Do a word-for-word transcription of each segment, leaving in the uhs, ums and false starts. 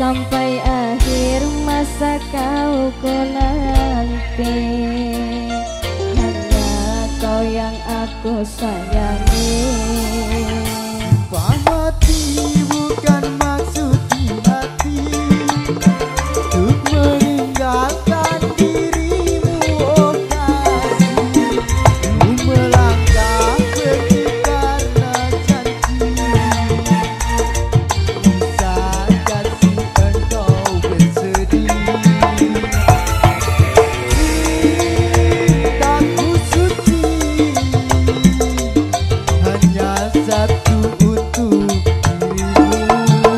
sampai akhir masa kau ku nanti. Hanya kau yang aku sayangi. Pamati bukan maksud di hati untuk meninggalkan dirimu, oh kasih. Ku melangkah pergi karena janji, bisa kasih engkau bersedih. Cintaku suci hanya satu untuk dirimu.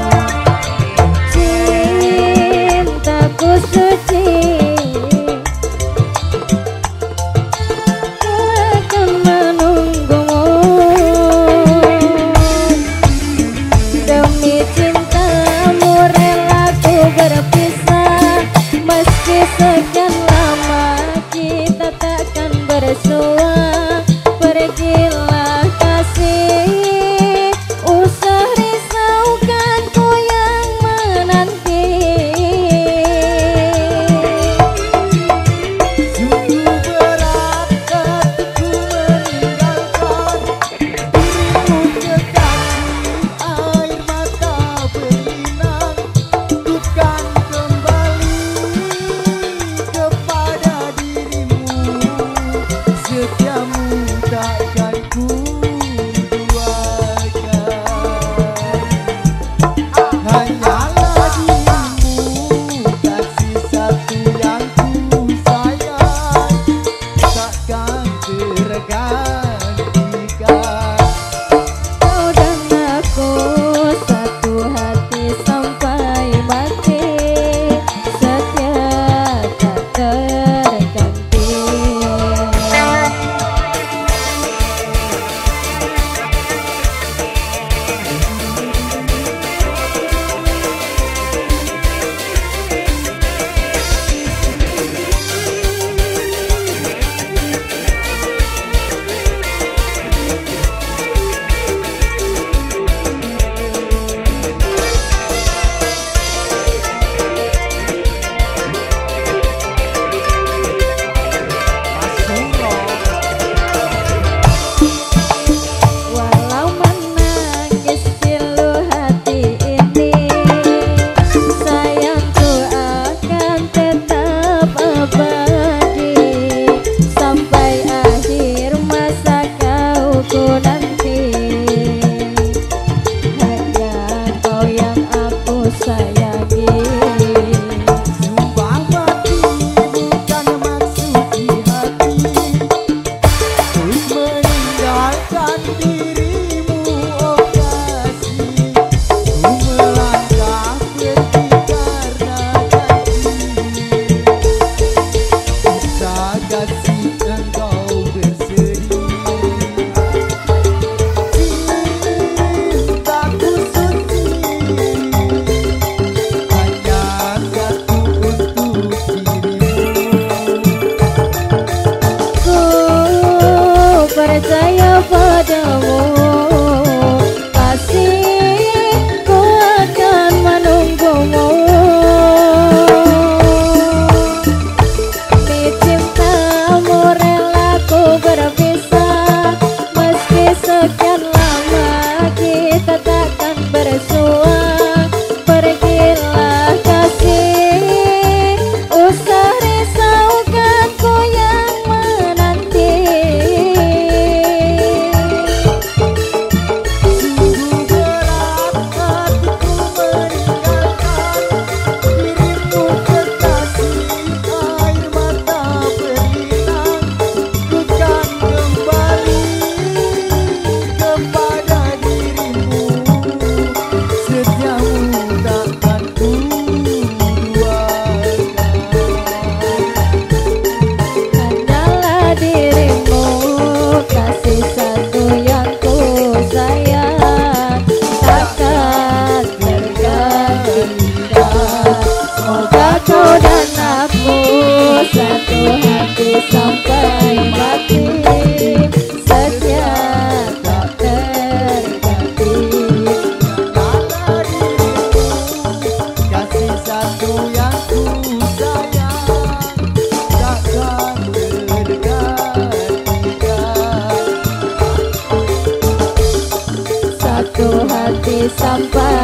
Cintaku suci akan menunggumu. Demi cintamu rela ku berpisah. Meski sekian lama kita takkan bersua. Pergilah kasih, usah risaukan ku yang menanti. Sungguh berat hatiku meninggalkan dirimu kekasih. Air mata berlinang, ku kan kembali kepada dirimu.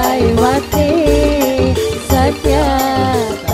Sariwati Satya